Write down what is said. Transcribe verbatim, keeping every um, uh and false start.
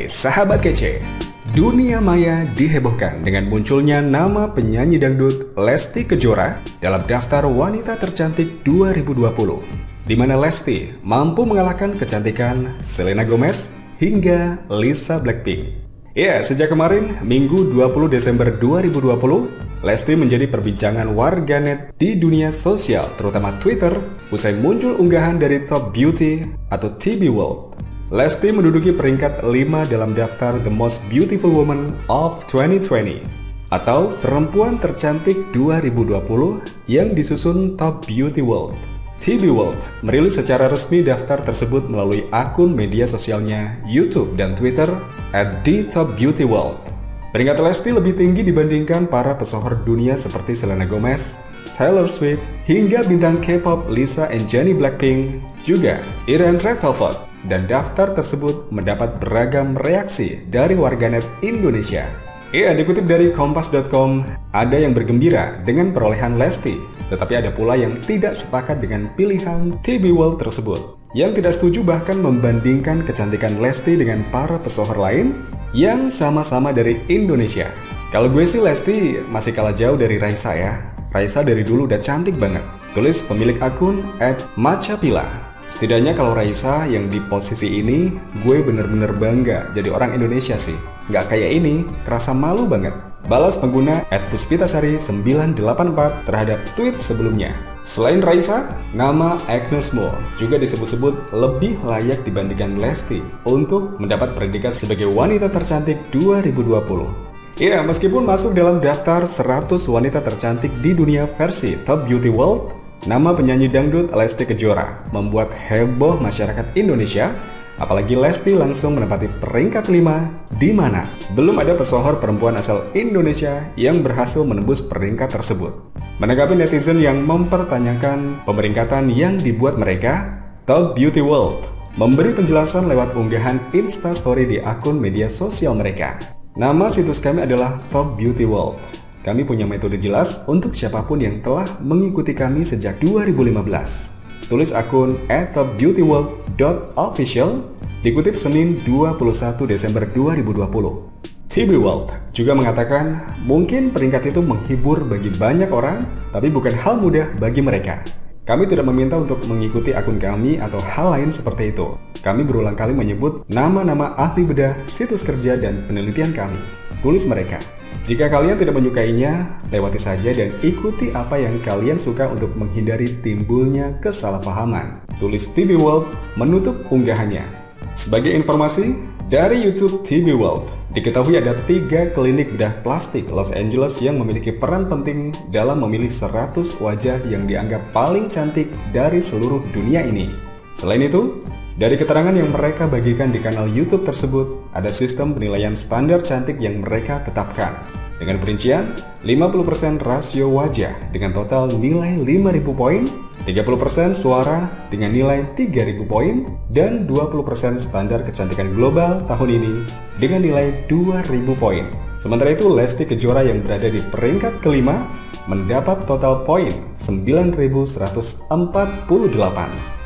Hai sahabat kece, dunia maya dihebohkan dengan munculnya nama penyanyi dangdut Lesti Kejora dalam daftar wanita tercantik dua ribu dua puluh, di mana Lesti mampu mengalahkan kecantikan Selena Gomez hingga Lisa Blackpink. Ya, sejak kemarin, Minggu dua puluh Desember dua ribu dua puluh, Lesti menjadi perbincangan warganet di dunia sosial, terutama Twitter, usai muncul unggahan dari Top Beauty atau T B World. Lesti menduduki peringkat lima dalam daftar The Most Beautiful Woman of dua ribu dua puluh atau perempuan tercantik dua ribu dua puluh yang disusun Top Beauty World. T B World merilis secara resmi daftar tersebut melalui akun media sosialnya YouTube dan Twitter at The Top Beauty World. Peringkat Lesti lebih tinggi dibandingkan para pesohor dunia seperti Selena Gomez, Taylor Swift, hingga bintang K-pop Lisa and Jennie Blackpink, juga Iren Red Velvet. Dan daftar tersebut mendapat beragam reaksi dari warganet Indonesia. Ya, dikutip dari kompas dot com, ada yang bergembira dengan perolehan Lesti, tetapi ada pula yang tidak sepakat dengan pilihan T B World tersebut. Yang tidak setuju bahkan membandingkan kecantikan Lesti dengan para pesohor lain yang sama-sama dari Indonesia. Kalau gue sih Lesti masih kalah jauh dari Raisa ya. Raisa dari dulu udah cantik banget, tulis pemilik akun at Machapila. Setidaknya kalau Raisa yang di posisi ini, gue bener-bener bangga jadi orang Indonesia sih. Nggak kayak ini, kerasa malu banget. Balas pengguna at puspitasari sembilan delapan empat terhadap tweet sebelumnya. Selain Raisa, nama Agnes Mo juga disebut-sebut lebih layak dibandingkan Lesti untuk mendapat predikat sebagai wanita tercantik dua ribu dua puluh. Ya, meskipun masuk dalam daftar seratus wanita tercantik di dunia versi Top Beauty World, nama penyanyi dangdut Lesti Kejora membuat heboh masyarakat Indonesia, apalagi Lesti langsung menempati peringkat lima, di mana belum ada pesohor perempuan asal Indonesia yang berhasil menembus peringkat tersebut. Menanggapi netizen yang mempertanyakan pemeringkatan yang dibuat mereka, Top Beauty World memberi penjelasan lewat unggahan Instastory di akun media sosial mereka. Nama situs kami adalah Top Beauty World. Kami punya metode jelas untuk siapapun yang telah mengikuti kami sejak dua ribu lima belas. Tulis akun at top beauty world dot official, dikutip Senin dua puluh satu Desember dua ribu dua puluh. T B World juga mengatakan mungkin peringkat itu menghibur bagi banyak orang, tapi bukan hal mudah bagi mereka. Kami tidak meminta untuk mengikuti akun kami atau hal lain seperti itu. Kami berulang kali menyebut nama-nama ahli bedah, situs kerja, dan penelitian kami. Tulis mereka. Jika kalian tidak menyukainya, lewati saja dan ikuti apa yang kalian suka untuk menghindari timbulnya kesalahpahaman. Tulis T B World menutup unggahannya. Sebagai informasi, dari YouTube T B World, diketahui ada tiga klinik bedah plastik Los Angeles yang memiliki peran penting dalam memilih seratus wajah yang dianggap paling cantik dari seluruh dunia ini. Selain itu, dari keterangan yang mereka bagikan di kanal YouTube tersebut, ada sistem penilaian standar cantik yang mereka tetapkan. Dengan perincian, lima puluh persen rasio wajah dengan total nilai lima ribu poin, tiga puluh persen suara dengan nilai tiga ribu poin, dan dua puluh persen standar kecantikan global tahun ini dengan nilai dua ribu poin. Sementara itu, Lesti Kejora yang berada di peringkat kelima mendapat total poin sembilan ribu seratus empat puluh delapan.